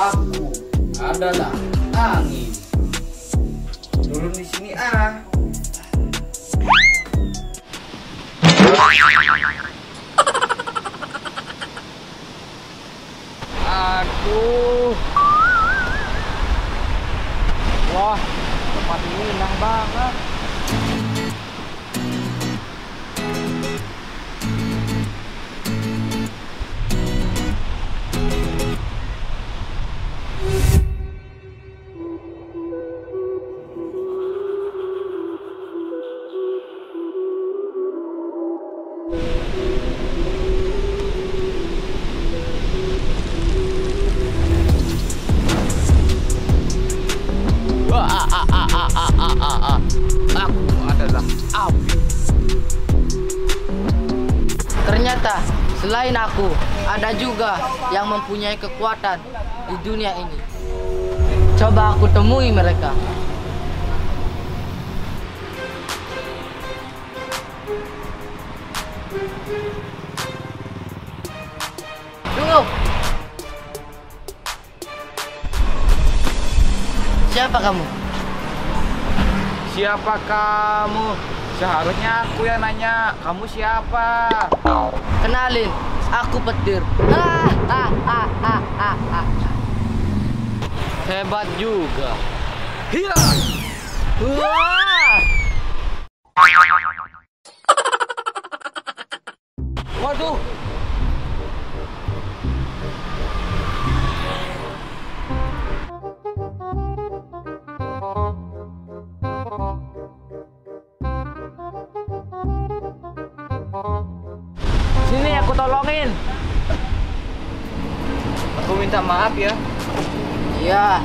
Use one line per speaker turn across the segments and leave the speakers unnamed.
Aku adalah angin. Turun di sini ah.
Aduh. Wah, tempat ini indah banget. Aku adalah api.
Ternyata selain aku, ada juga yang mempunyai kekuatan di dunia ini. Coba aku temui mereka. Tunggu. Siapa kamu?
Siapa kamu? Seharusnya aku yang nanya. Kamu siapa?
Kenalin, aku petir.
Hebat juga.
Hiya! Wah!
Waduh. Sini aku tolongin. Aku minta maaf ya.
Iya.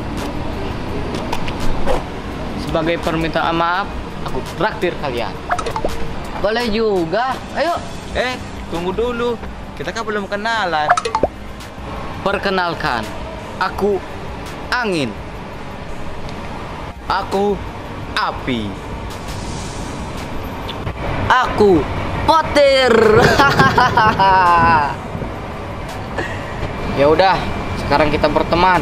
Sebagai permintaan maaf, aku traktir kalian.
Boleh juga. Ayo.
Tunggu dulu. Kita kan belum kenalan. Perkenalkan, aku angin. Aku api.
Aku petir.
Ya udah, sekarang kita berteman.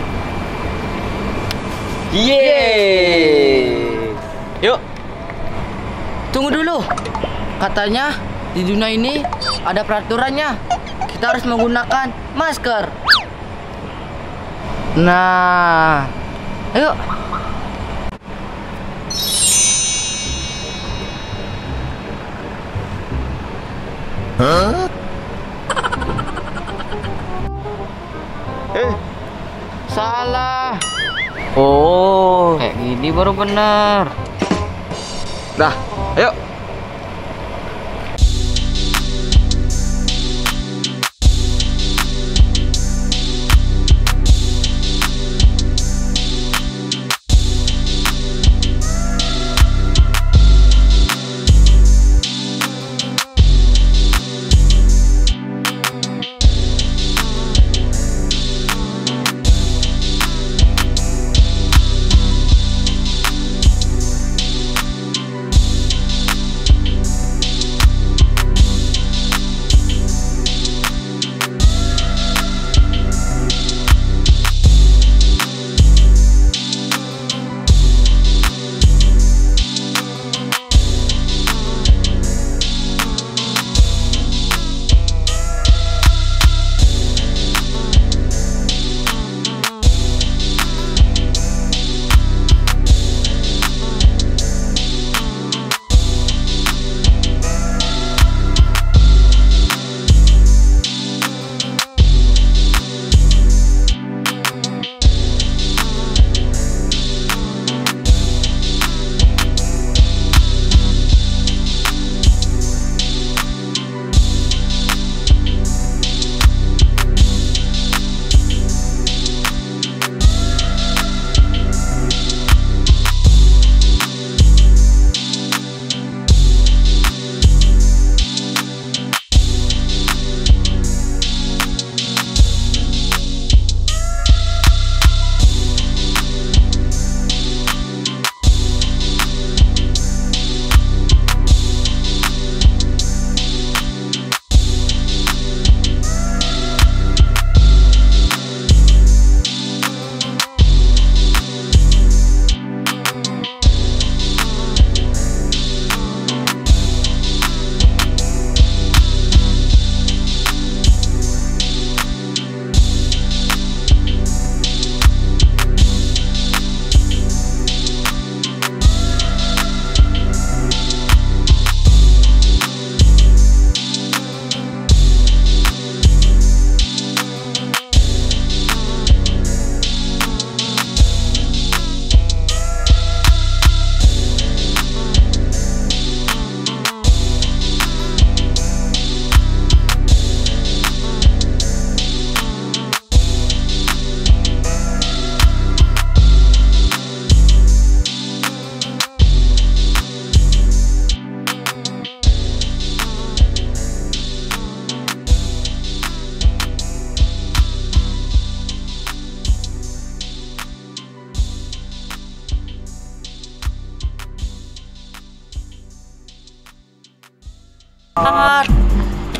Yeay. Yuk.
Tunggu dulu. Katanya di dunia ini ada peraturannya. Kita harus menggunakan masker. Nah, ayo.
Salah. Oh, kayak gini baru bener. Dah, ayo.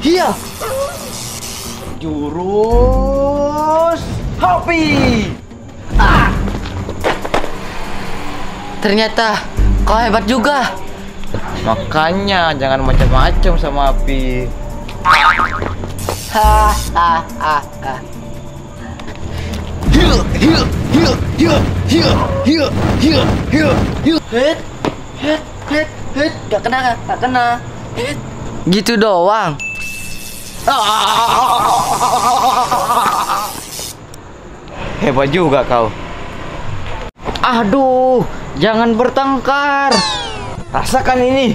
Iya.
Jurus Hopi.
Ternyata kau hebat juga.
Makanya jangan macam-macam sama api.
Hahaha. Hit, gak kena. Hit. Gitu doang.
Hebat juga kau.
Aduh, jangan bertengkar.
Rasakan ini.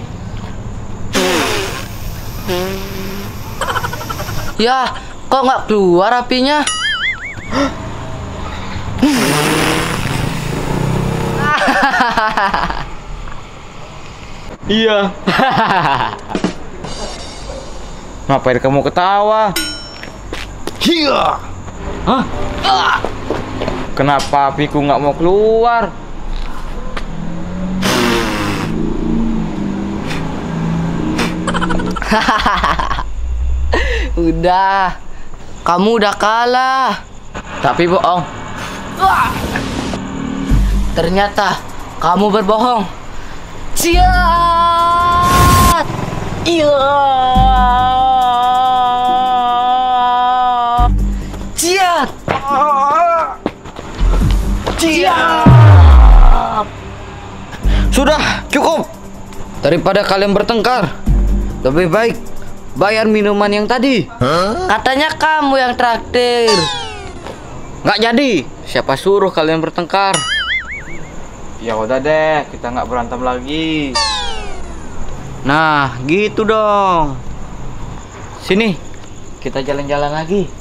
Ya, kok nggak keluar apinya?
Iya. Ngapain kamu ketawa? Iya. Hah? Kenapa apiku nggak mau keluar?
Udah, kamu udah kalah.
Tapi bohong.
Ternyata kamu berbohong. Ciat! Iya. Ciat!
Siap. Sudah cukup. Daripada kalian bertengkar, lebih baik bayar minuman yang tadi.
Katanya kamu yang traktir.
Nggak jadi. Siapa suruh kalian bertengkar? Ya udah deh, kita nggak berantem lagi. Nah, gitu dong. Sini, kita jalan-jalan lagi.